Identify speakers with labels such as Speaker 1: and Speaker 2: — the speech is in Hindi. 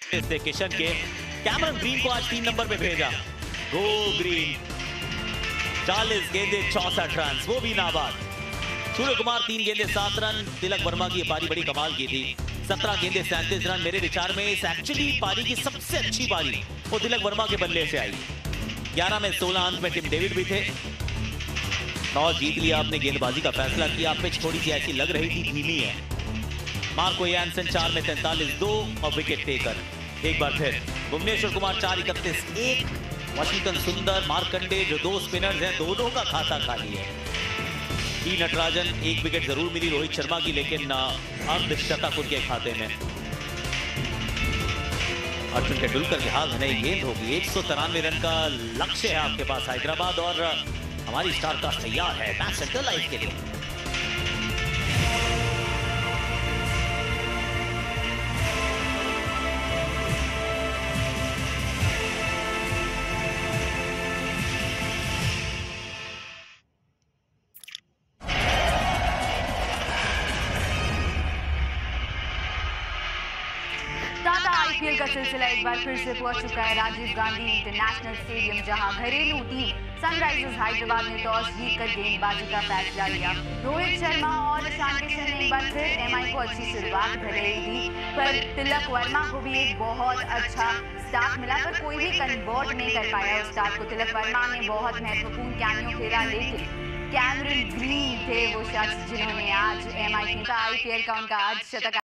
Speaker 1: से किशन के कैमरन ग्रीन को आज 3 नंबर पे भेजा। गो ग्रीन, 40 गेंदे 64 रन, वो भी नाबाद। सूर्य कुमार 3 गेंदे 7 रन। तिलक वर्मा की ये पारी बड़ी कमाल की थी, 17 गेंदे 37 रन। मेरे विचार में इस एक्चुअली पारी की सबसे अच्छी पारी वो तिलक वर्मा के बल्ले से आई। 11 में 16 अंक में टिम डेविड भी थे। टॉस जीत लिया, आपने गेंदबाजी का फैसला किया। पिच थोड़ी सी ऐसी लग रही थी धीमी है। मार्को यानसन 4 में 43, 2 और विकेट टेकर। एक बार फिर भुवनेश्वर कुमार 4 31, 1। वॉशिंगटन सुंदर, मार्कंडे जो 2 स्पिनर्स हैं, दोनों का खाता खाली है। टी नटराजन 1 विकेट जरूर मिली रोहित शर्मा की, लेकिन अर्धशतक उनके खाते में। अर्जुन तेंदुलकर के हाथ में नई गेंद होगी। 193 रन का लक्ष्य है आपके पास हैदराबाद, और हमारी स्टारकास्ट तैयार है मैच सेंटर लाइव के लिए।
Speaker 2: टाटा आईपीएल का सिलसिला एक बार फिर से पहुंच चुका है राजीव गांधी इंटरनेशनल स्टेडियम, जहां घरेलू टीम सनराइजर्स हैदराबाद ने टॉस जीतकर गेंदबाजी का फैसला लिया। रोहित शर्मा और ईशान किशन ने एक बार फिर एमआई को अच्छी शुरुआत भले ही दी, पर तिलक वर्मा को भी एक बहुत अच्छा स्टार्ट मिला, पर कोई भी कन्वर्ट नहीं कर पाया उस स्टार्ट को। तिलक वर्मा ने बहुत महत्वपूर्ण कैमियो खेला, लेकिन कैमरन ग्रीन थे वो शख्स जिन्होंने आज एमआई का आईपीएल का उनका अर्धशतक